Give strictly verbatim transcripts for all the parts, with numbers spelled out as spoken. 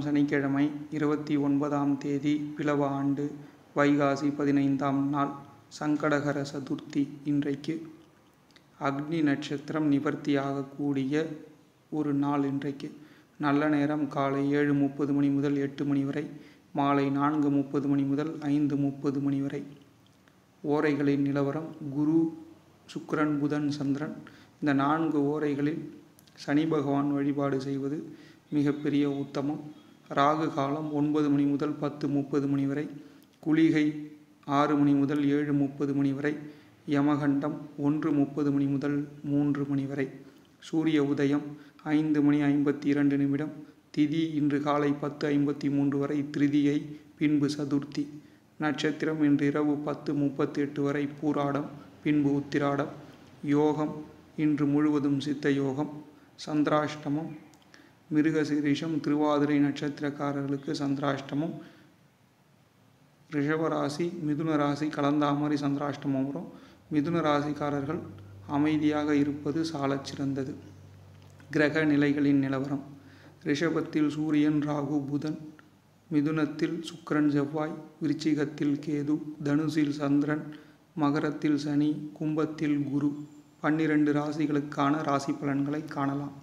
சனிக்கிழமை இருபத்தி ஒன்பதாம் தேதி பிலவ ஆண்டு வைகாசி பதினைந்தாம் நாள் சங்கடகர சதுர்த்தி. இன்றைக்கு அக்னி நட்சத்திரம் நிவர்த்தியாகக்கூடிய ஒரு நாள். இன்றைக்கு நல்ல நேரம் காலை ஏழு முப்பது மணி முதல் எட்டு மணி வரை, மாலை நான்கு முப்பது மணி முதல் ஐந்து முப்பது மணி வரை. ஓரைகளின் நிலவரம்: குரு, சுக்கிரன், புதன், சந்திரன். இந்த நான்கு ஓரைகளில் சனி பகவான் வழிபாடு செய்வது மிகப்பெரிய உத்தமம். ராகு காலம் ஒன்பது மணி முதல் பத்து முப்பது மணி வரை, குளிகை ஆறு மணி முதல் ஏழு முப்பது மணி வரை, யமகண்டம் ஒன்று முப்பது மணி முதல் மூன்று மணி வரை. சூரிய உதயம் ஐந்து மணி ஐம்பத்தி இரண்டு நிமிடம். திதி இன்று காலை பத்து ஐம்பத்தி மூன்று வரை திருதியை, பின்பு சதுர்த்தி. நட்சத்திரம் இன்று இரவு பத்து முப்பத்தி எட்டு வரை பூராடம், பின்பு உத்திராடம். யோகம் இன்று முழுவதும் சித்த யோகம். சந்திராஷ்டமம் மிருகசீரிஷம், திருவாதிரை நட்சத்திரக்காரர்களுக்கு சந்திராஷ்டமம். ரிஷபராசி, மிதுன ராசி கலந்தா மாதிரி சந்திராஷ்டமம் வரும். மிதுன ராசிக்காரர்கள் அமைதியாக இருப்பது சாலச் சிறந்தது. கிரக நிலைகளின் நிலவரம்: ரிஷபத்தில் சூரியன், ராகு, புதன். மிதுனத்தில் சுக்கிரன், செவ்வாய். விருச்சிகத்தில் கேது. தனுசில் சந்திரன். மகரத்தில் சனி. கும்பத்தில் குரு. பன்னிரண்டு ராசிகளுக்கான ராசி பலன்களை காணலாம்.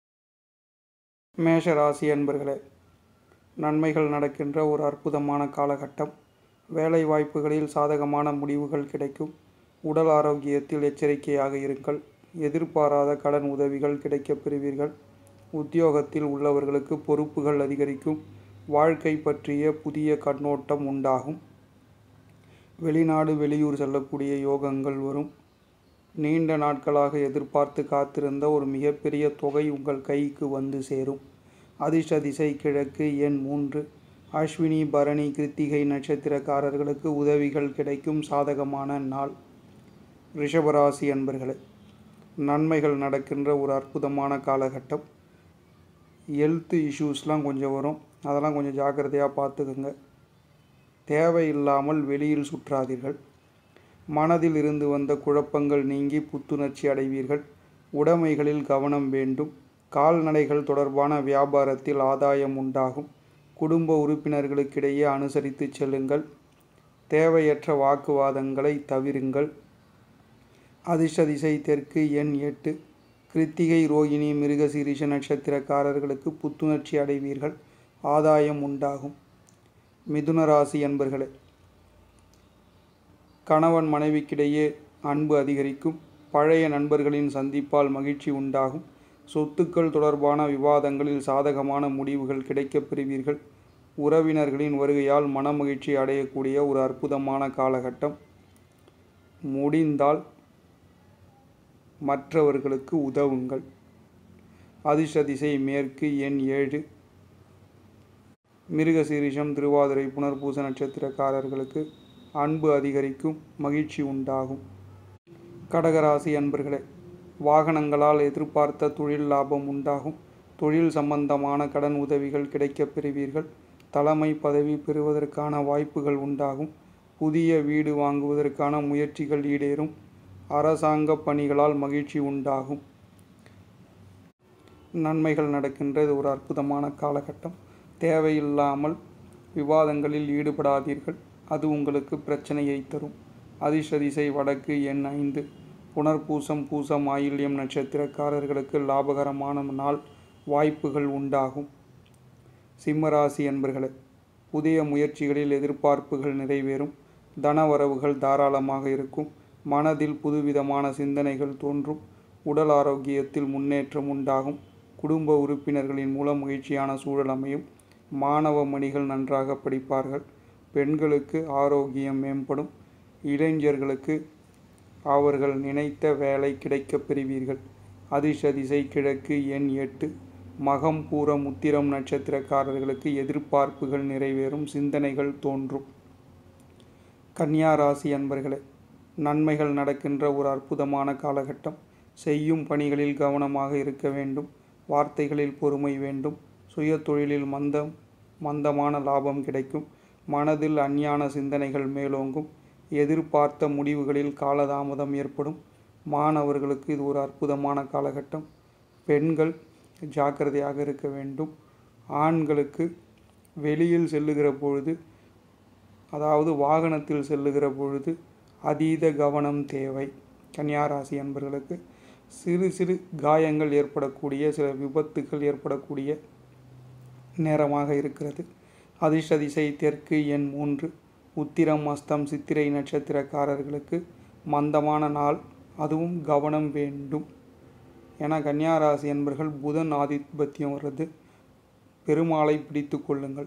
மேஷ ராசி அன்பர்களே, நன்மைகள் நடக்கின்ற ஒரு அற்புதமான காலகட்டம். வேலை வாய்ப்புகளில் சாதகமான முடிவுகள் கிடைக்கும். உடல் ஆரோக்கியத்தில் எச்சரிக்கையாக இருங்கள். எதிர்பாராத கடன் உதவிகள் கிடைக்கப் பெறுவீர்கள். உத்தியோகத்தில் உள்ளவர்களுக்கு பொறுப்புகள் அதிகரிக்கும். வாழ்க்கை பற்றிய புதிய கண்ணோட்டம் உண்டாகும். வெளிநாடு வெளியூர் செல்லக்கூடிய யோகங்கள் வரும். நீண்ட நாட்களாக எதிர்பார்த்து காத்திருந்த ஒரு மிகப்பெரிய தொகை உங்கள் கைக்கு வந்து சேரும். அதிர்ஷ்ட திசை கிழக்கு, எண் மூன்று. அஸ்வினி, பரணி, கிருத்திகை நட்சத்திரக்காரர்களுக்கு உதவிகள் கிடைக்கும் சாதகமான நாள். ரிஷபராசி அன்பர்களே, நன்மைகள் நடக்கின்ற ஒரு அற்புதமான காலகட்டம். ஹெல்த் இஷ்யூஸ்லாம் கொஞ்சம் வரும், அதெல்லாம் கொஞ்சம் ஜாக்கிரதையாக பார்த்துக்குங்க. தேவையில்லாமல் வெளியில் சுற்றாதீர்கள். மனதில் இருந்து வந்த குழப்பங்கள் நீங்கி புத்துணர்ச்சி அடைவீர்கள். உடைமைகளில் கவனம் வேண்டும். கால்நடைகள் தொடர்பான வியாபாரத்தில் ஆதாயம் உண்டாகும். குடும்ப உறுப்பினர்களுக்கிடையே அனுசரித்து செல்லுங்கள். தேவையற்ற வாக்குவாதங்களை தவிருங்கள். அதிர்ஷ்ட திசை தெற்கு, எண் எட்டு. கிருத்திகை, ரோகிணி, மிருகசீரிஷ நட்சத்திரக்காரர்களுக்கு புத்துணர்ச்சி அடைவீர்கள். ஆதாயம் உண்டாகும். மிதுன ராசி அன்பர்களே, கணவன் மனைவிக்கிடையே அன்பு அதிகரிக்கும். பழைய நண்பர்களின் சந்திப்பால் மகிழ்ச்சி உண்டாகும். சொத்துக்கள் தொடர்பான விவாதங்களில் சாதகமான முடிவுகள் கிடைக்கப் பெறுவீர்கள். உறவினர்களின் வருகையால் மனமகிழ்ச்சி அடையக்கூடிய ஒரு அற்புதமான காலகட்டம். முடிந்தால் மற்றவர்களுக்கு உதவுங்கள். அதிர்ஷ்ட திசை மேற்கு, எண் ஏழு. மிருகசீரிஷம், திருவாதிரை, புனர்பூச நட்சத்திரக்காரர்களுக்கு அன்பு அதிகரிக்கும். மகிழ்ச்சி உண்டாகும். கடகராசி அன்பர்களே, வாகனங்களால் எதிர்பார்த்த தொழில் லாபம் உண்டாகும். தொழில் சம்பந்தமான கடன் உதவிகள் கிடைக்கப் பெறுவீர்கள். தலைமை பதவி பெறுவதற்கான வாய்ப்புகள் உண்டாகும். புதிய வீடு வாங்குவதற்கான முயற்சிகள் ஈடேறும். அரசாங்க பணிகளால் மகிழ்ச்சி உண்டாகும். நன்மைகள் நடக்கின்றது ஒரு அற்புதமான காலகட்டம். தேவையில்லாமல் விவாதங்களில் ஈடுபடாதீர்கள், அது உங்களுக்கு பிரச்சனையை தரும். அதிர்ஷ்ட திசை வடக்கு, எண் ஐந்து. புனர்பூசம், பூசம், ஆயில்யம் நட்சத்திரக்காரர்களுக்கு லாபகரமான நாள். வாய்ப்புகள் உண்டாகும். சிம்மராசி என்பர்களே, புதிய முயற்சிகளில் எதிர்பார்ப்புகள் நிறைவேறும். தனவரவுகள் தாராளமாக இருக்கும். மனதில் புதுவிதமான சிந்தனைகள் தோன்றும். உடல் ஆரோக்கியத்தில் முன்னேற்றம் உண்டாகும். குடும்ப உறுப்பினர்களின் மூலம் மகிழ்ச்சியான சூழல் அமையும். மாணவ மணிகள் நன்றாக படிப்பார்கள். பெண்களுக்கு ஆரோக்கியம் மேம்படும். இளைஞர்களுக்கு அவர்கள் நினைத்த வேலை கிடைக்கப் பெறுவீர்கள். அதிர்ஷ்ட திசை கிழக்கு, எண் எட்டு. மகம், பூரம், உத்திரம் நட்சத்திரக்காரர்களுக்கு எதிர்பார்ப்புகள் நிறைவேறும். சிந்தனைகள் தோன்றும். கன்னியா ராசி அன்பர்களே, நன்மைகள் நடக்கின்ற ஒரு அற்புதமான காலகட்டம். செய்யும் பணிகளில் கவனமாக இருக்க வேண்டும். வார்த்தைகளில் பொறுமை வேண்டும். சுய தொழிலில் மந்தம் மந்தமான லாபம் கிடைக்கும். மனதில் அஞ்ஞான சிந்தனைகள் மேலோங்கும். எதிர்பார்த்த முடிவுகளில் காலதாமதம் ஏற்படும். மாணவர்களுக்கு இது ஒரு அற்புதமான காலகட்டம். பெண்கள் ஜாக்கிரதையாக இருக்க வேண்டும். ஆண்களுக்கு வெளியில் செல்லுகிற பொழுது, அதாவது வாகனத்தில் செல்லுகிற பொழுது அதீத கவனம் தேவை. கன்னியாராசி அன்பர்களுக்கு சிறு சிறு காயங்கள் ஏற்படக்கூடிய, சில விபத்துகள் ஏற்படக்கூடிய நேரமாக இருக்கிறது. அதிர்ஷ்ட திசை தெற்கு, எண் மூன்று. உத்திரம், அஸ்தம், சித்திரை நட்சத்திரக்காரர்களுக்கு மந்தமான நாள், அதுவும் கவனம் வேண்டும். ஏன்னா கன்னியாராசி அன்பர்கள் புதன் ஆதிபத்தியம் வர்றது, பெருமாளை பிடித்து கொள்ளுங்கள்.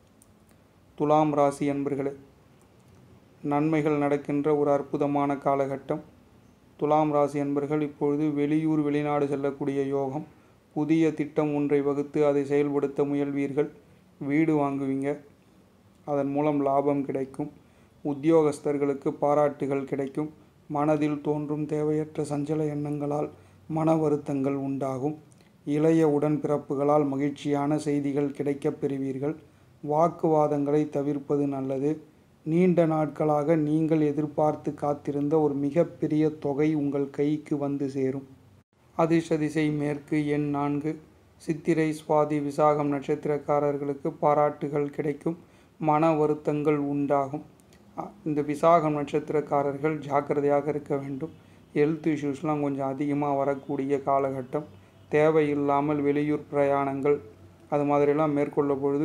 துலாம் ராசி அன்பர்களே, நன்மைகள் நடக்கின்ற ஒரு அற்புதமான காலகட்டம். துலாம் ராசி அன்பர்கள் இப்பொழுது வெளியூர் வெளிநாடு செல்லக்கூடிய யோகம். புதிய திட்டம் ஒன்றை வகுத்து அதை செயல்படுத்த முயல்வீர்கள். வீடு வாங்குவீங்க, அதன் மூலம் லாபம் கிடைக்கும். உத்தியோகஸ்தர்களுக்கு பாராட்டுகள் கிடைக்கும். மனதில் தோன்றும் தேவையற்ற சஞ்சல எண்ணங்களால் மன வருத்தங்கள் உண்டாகும். இளைய உடன்பிறப்புகளால் மகிழ்ச்சியான செய்திகள் கிடைக்கப் பெறுவீர்கள். வாக்குவாதங்களை தவிர்ப்பது நல்லது. நீண்ட நாட்களாக நீங்கள் எதிர்பார்த்து காத்திருந்த ஒரு மிகப்பெரிய தொகை உங்கள் கைக்கு வந்து சேரும். அதிர்ஷ்ட திசை மேற்கு, எண் நான்கு. சித்திரை, சுவாதி, விசாகம் நட்சத்திரக்காரர்களுக்கு பாராட்டுகள் கிடைக்கும். மன வருத்தங்கள் உண்டாகும். இந்த விசாகம் நட்சத்திரக்காரர்கள் ஜாக்கிரதையாக இருக்க வேண்டும். ஹெல்த் இஷ்யூஸ்லாம் கொஞ்சம் அதிகமாக வரக்கூடிய காலகட்டம். தேவையில்லாமல் வெளியூர் பிரயாணங்கள் அது மாதிரிலாம் மேற்கொள்ள பொழுது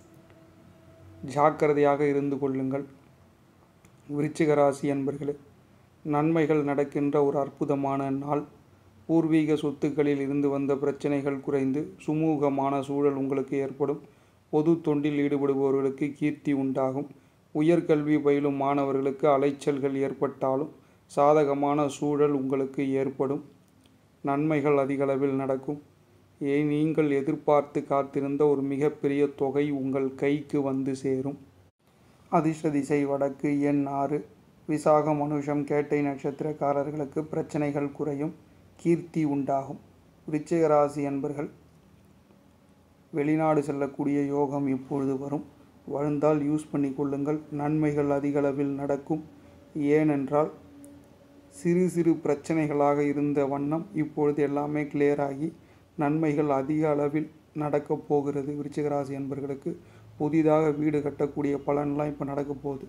ஜாக்கிரதையாக இருந்து கொள்ளுங்கள். விருச்சிக ராசி அன்பர்களே, நன்மைகள் நடக்கின்ற ஒரு அற்புதமான நாள். பூர்வீக சொத்துக்களில் இருந்து வந்த பிரச்சனைகள் குறைந்து சுமூகமான சூழல் உங்களுக்கு ஏற்படும். பொது தொண்டில் ஈடுபடுபவர்களுக்கு கீர்த்தி உண்டாகும். உயர்கல்வி பயிலும் மாணவர்களுக்கு அலைச்சல்கள் ஏற்பட்டாலும் சாதகமான சூழல் உங்களுக்கு ஏற்படும். நன்மைகள் அதிகளவில் நடக்கும். ஏ நீங்கள் எதிர்பார்த்து காத்திருந்த ஒரு மிகப்பெரிய தொகை உங்கள் கைக்கு வந்து சேரும். அதிர்ஷ்ட திசை வடக்கு, எண் ஆறு. விசாகம், அனுஷம், கேட்டை நட்சத்திரக்காரர்களுக்கு பிரச்சனைகள் குறையும். கீர்த்தி உண்டாகும். விருச்சிக ராசி அன்பர்கள், வெளிநாடு செல்லக்கூடிய யோகம் இப்பொழுது வரும். வந்தால் யூஸ் பண்ணி கொள்ளுங்கள். நன்மைகள் அதிகளவில் நடக்கும். ஏனென்றால் சிறு சிறு பிரச்சனைகளாக இருந்த வண்ணம் இப்பொழுது எல்லாமே கிளியர் ஆகி நன்மைகள் அதிக அளவில் நடக்கப் போகிறது. விருச்சிக ராசி அன்பர்களுக்கு புதிதாக வீடு கட்டக்கூடிய பலன்லாம் இப்போ நடக்க போகுது.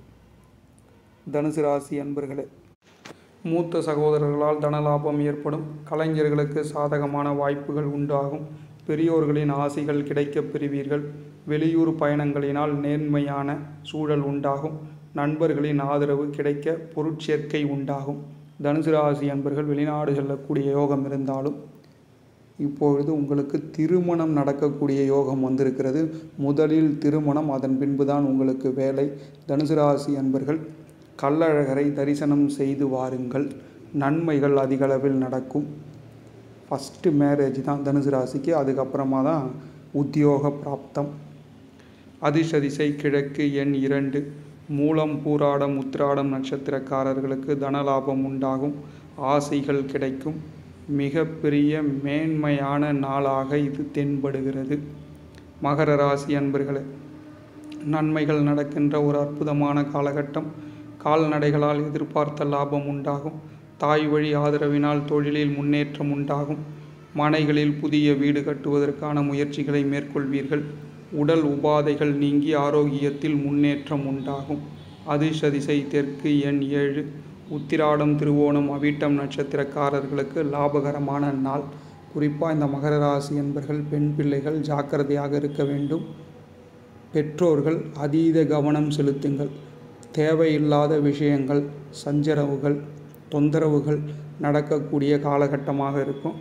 தனுசு ராசி அன்பர்களே, மூத்த சகோதரர்களால் தனலாபம் ஏற்படும். கலைஞர்களுக்கு சாதகமான வாய்ப்புகள் உண்டாகும். பெரியோர்களின் ஆசைகள் கிடைக்கப் பெறுவீர்கள். வெளியூர் பயணங்களினால் நேர்மையான சூழல் உண்டாகும். நண்பர்களின் ஆதரவு கிடைக்க பொருட்சேர்க்கை உண்டாகும். தனுசு ராசி அன்பர்கள் வெளிநாடு செல்லக்கூடிய யோகம் இருந்தாலும் இப்பொழுது உங்களுக்கு திருமணம் நடக்கக்கூடிய யோகம் வந்திருக்கிறது. முதலில் திருமணம், அதன் பின்புதான் உங்களுக்கு வேலை. தனுசு ராசி அன்பர்கள் கள்ளழகரை தரிசனம் செய்து வாருங்கள். நன்மைகள் அதிகளவில் நடக்கும். ஃபஸ்ட்டு மேரேஜ் தான் தனுசு ராசிக்கு, அதுக்கப்புறமா தான் உத்தியோக பிராப்தம். அதிர்ஷ்ட திசை கிழக்கு, எண் இரண்டு. மூலம், பூராடம், உத்திராடம் நட்சத்திரக்காரர்களுக்கு தனலாபம் உண்டாகும். ஆசைகள் கிடைக்கும். மிக பெரிய மேன்மையான நாளாக இது தென்படுகிறது. மகர ராசி அன்பர்களே, நன்மைகள் நடக்கின்ற ஒரு அற்புதமான காலகட்டம். கால்நடைகளால் எதிர்பார்த்த லாபம் உண்டாகும். தாய் வழி ஆதரவினால் தொழிலில் முன்னேற்றம் உண்டாகும். மனைகளில் புதிய வீடு கட்டுவதற்கான முயற்சிகளை மேற்கொள்வீர்கள். உடல் உபாதைகள் நீங்கி ஆரோக்கியத்தில் முன்னேற்றம் உண்டாகும். அதிர்ஷ்ட திசை தெற்கு, எண் ஏழு. உத்திராடம், திருவோணம், அவிட்டம் நட்சத்திரக்காரர்களுக்கு லாபகரமான நாள். குறிப்பாக இந்த மகர ராசி என்பர்கள் பெண் பிள்ளைகள் ஜாக்கிரதையாக இருக்க வேண்டும். பெற்றோர்கள் அதீத கவனம் செலுத்துங்கள். தேவையில்லாத விஷயங்கள், சஞ்சரவுகள், தொந்தரவுகள் நடக்கக்கூடிய காலகட்டமாக இருக்கும்.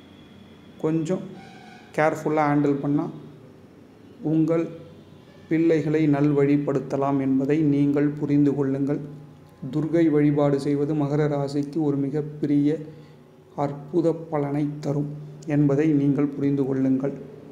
கொஞ்சம் கேர்ஃபுல்லாக ஹேண்டில் பண்ணால் உங்கள் பிள்ளைகளை நல்வழிப்படுத்தலாம் என்பதை நீங்கள் புரிந்து கொள்ளுங்கள். துர்கை வழிபாடு செய்வது மகர ராசிக்கு ஒரு மிகப்பெரிய அற்புத பலனை தரும் என்பதை நீங்கள் புரிந்து கொள்ளுங்கள்.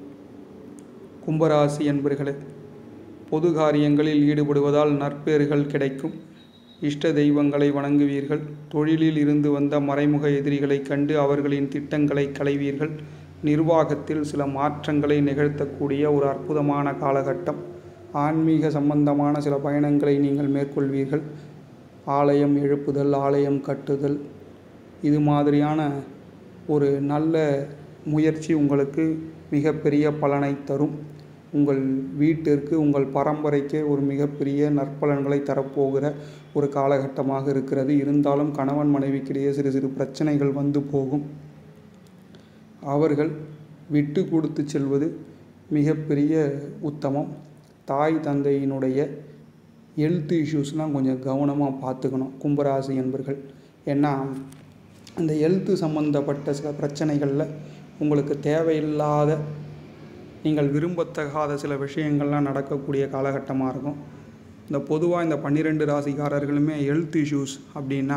கும்பராசி என்பர்களே, பொது காரியங்களில் ஈடுபடுவதால் நற்பேறுகள் கிடைக்கும். இஷ்ட தெய்வங்களை வணங்குவீர்கள். தொழிலில் இருந்து வந்த மறைமுக எதிரிகளை கண்டு அவர்களின் திட்டங்களை களைவீர்கள். நிர்வாகத்தில் சில மாற்றங்களை நிகழ்த்தக்கூடிய ஒரு அற்புதமான காலகட்டம். ஆன்மீக சம்பந்தமான சில பயணங்களை நீங்கள் மேற்கொள்வீர்கள். ஆலயம் எழுப்புதல், ஆலயம் கட்டுதல், இது மாதிரியான ஒரு நல்ல முயற்சி உங்களுக்கு மிகப்பெரிய பலனை தரும். உங்கள் வீட்டிற்கு உங்கள் பரம்பரைக்கே ஒரு மிகப்பெரிய நற்பலன்களை தரப்போகிற ஒரு காலகட்டமாக இருக்கிறது. இருந்தாலும் கணவன் மனைவிக்கிடையே சிறு சிறு பிரச்சனைகள் வந்து போகும். அவர்கள் விட்டு கொடுத்து செல்வது மிகப்பெரிய உத்தமம். தாய் தந்தையினுடைய ஹெல்த் இஷ்யூஸ்லாம் கொஞ்சம் கவனமாக பார்த்துக்கணும் கும்பராசி என்பர்கள். ஏன்னா அந்த ஹெல்த்து சம்மந்தப்பட்ட சில பிரச்சனைகளில் உங்களுக்கு தேவையில்லாத நீங்கள் விரும்பத்தகாத சில விஷயங்கள்லாம் நடக்கக்கூடிய காலகட்டமாக இருக்கும். இந்த பொதுவாக இந்த பன்னிரெண்டு ராசிக்காரர்களுமே ஹெல்த் இஷ்யூஸ் அப்படின்னா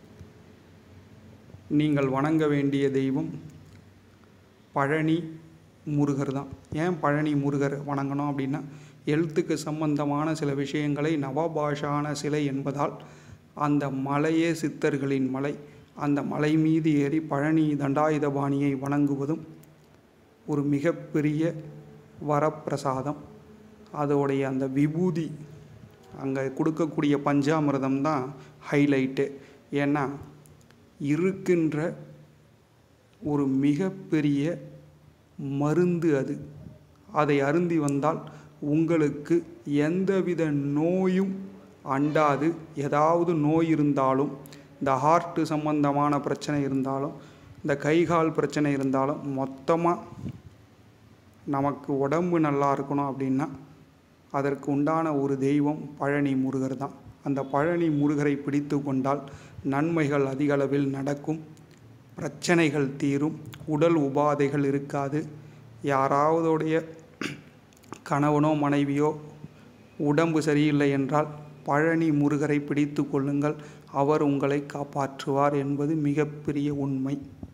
நீங்கள் வணங்க வேண்டிய தெய்வம் பழனி முருகர் தான். ஏன் பழனி முருகர் வணங்கணும் அப்படின்னா ஹெல்த்துக்கு சம்பந்தமான சில விஷயங்களை நவபாஷான சிலை என்பதால் அந்த மலையே சித்தர்களின் மலை. அந்த மலை மீது ஏறி பழனி தண்டாயுதபாணியை வணங்குவதும் ஒரு மிகப்பெரிய வரப்பிரசாதம். அதோடைய அந்த விபூதி அங்கே கொடுக்கக்கூடிய பஞ்சாமிர்தம் தான் ஹைலைட்டு. ஏன்னா இருக்கின்ற ஒரு மிகப்பெரிய மருந்து அது. அதை அருந்தி வந்தால் உங்களுக்கு எந்தவித நோயும் அண்டாது. ஏதாவது நோய் இருந்தாலும், இந்த ஹார்ட்டு சம்பந்தமான பிரச்சனை இருந்தாலும், இந்த கைகால் பிரச்சனை இருந்தாலும், மொத்தமாக நமக்கு உடம்பு நல்லா இருக்கணும் அப்படின்னா அதற்கு உண்டான ஒரு தெய்வம் பழனி முருகர் தான். அந்த பழனி முருகரை பிடித்து கொண்டால் நன்மைகள் அதிகளவில் நடக்கும். பிரச்சனைகள் தீரும். உடல் உபாதைகள் இருக்காது. யாராவதுடைய கணவனோ மனைவியோ உடம்பு சரியில்லை என்றால் பழனி முருகரை பிடித்து கொள்ளுங்கள். அவர் உங்களை காப்பாற்றுவார் என்பது மிகப்பெரிய உண்மை.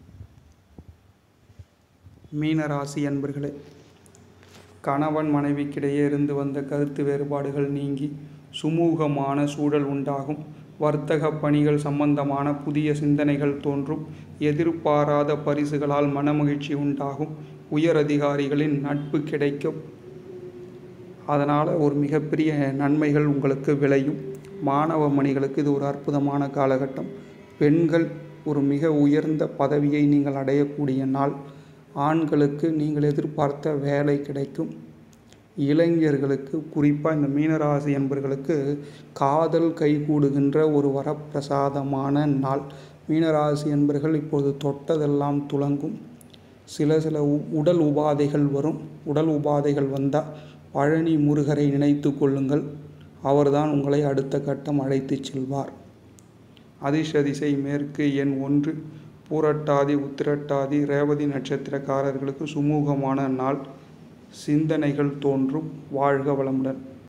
மீனராசி அன்பர்களே, கணவன் மனைவிக்கிடையே இருந்து வந்த கருத்து வேறுபாடுகள் நீங்கி சுமூகமான சூழல் உண்டாகும். வர்த்தக பணிகள் சம்பந்தமான புதிய சிந்தனைகள் தோன்றும். எதிர்பாராத பரிசுகளால் மனமகிழ்ச்சி உண்டாகும். உயர் அதிகாரிகளின் நட்பு கிடைக்கும். அதனால் ஒரு மிகப்பெரிய நன்மைகள் உங்களுக்கு விளையும். மாணவ மணிகளுக்கு இது ஒரு அற்புதமான காலகட்டம். பெண்கள் ஒரு மிக உயர்ந்த பதவியை நீங்கள் அடையக்கூடிய நாள். ஆண்களுக்கு நீங்கள் எதிர்பார்த்த வேலை கிடைக்கும். இளைஞர்களுக்கு, குறிப்பாக இந்த மீனராசி என்பவர்களுக்கு காதல் கைகூடுகின்ற ஒரு வரப்பிரசாதமான நாள். மீனராசி என்பவர்கள் இப்போது தொட்டதெல்லாம் துலங்கும். சில சில உடல் உபாதைகள் வரும். உடல் உபாதைகள் வந்தால் பழனி முருகரை நினைத்து கொள்ளுங்கள். அவர்தான் உங்களை அடுத்த கட்டம் அழைத்து செல்வார். அதிர்ஷ்ட திசை மேற்கு. எண் ஒன்று. பூரட்டாதி உத்திரட்டாதி ரேவதி நட்சத்திரக்காரர்களுக்கு சுமூகமான நாள். சிந்தனைகள் தோன்றும். வாழ்க வளமுடன்.